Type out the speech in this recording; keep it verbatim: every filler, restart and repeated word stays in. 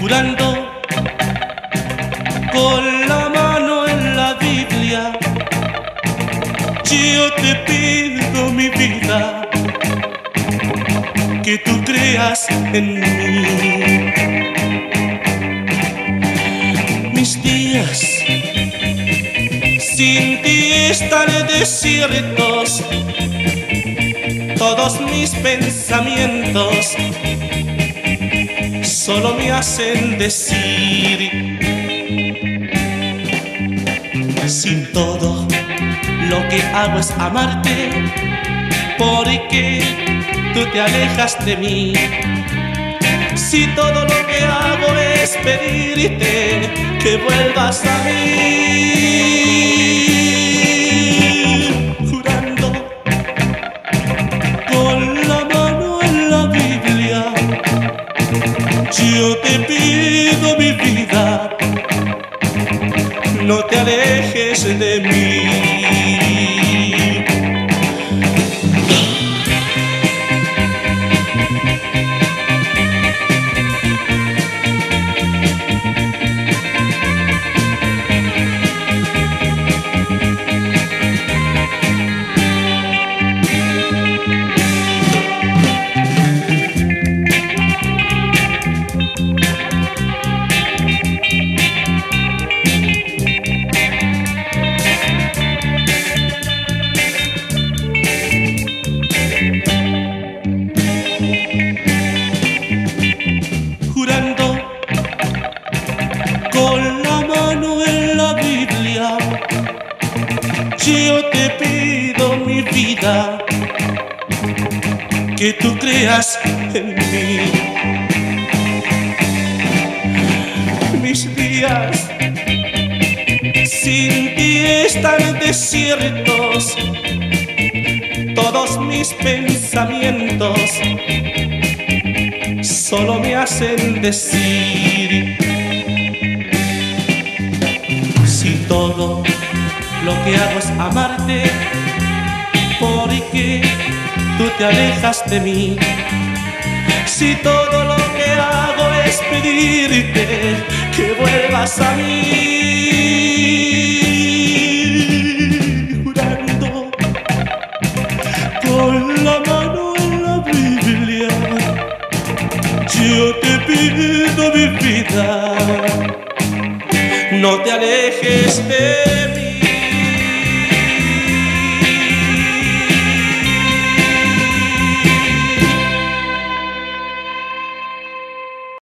jurando con la mano en la Biblia, yo te pido, mi vida, que tú creas en mí. Mis días sin ti están desiertos, todos mis pensamientos solo me hacen decir: si todo lo que hago es amarte, ¿por qué tú te alejas de mí? Si todo lo que hago es pedirte que vuelvas a mí. Jurando con la mano en la Biblia, yo te pido, mi vida, no te alejes de mí. Con la mano en la Biblia, yo te pido, mi vida, que tú creas en mí. Mis días sin ti están desiertos, todos mis pensamientos solo me hacen decir: si todo lo que hago es amarte, ¿por qué tú te alejas de mí? Si todo lo que hago es pedirte que vuelvas a mí. Jurando con la mano en la Biblia, yo te pido, mi vida, no te alejes de mí.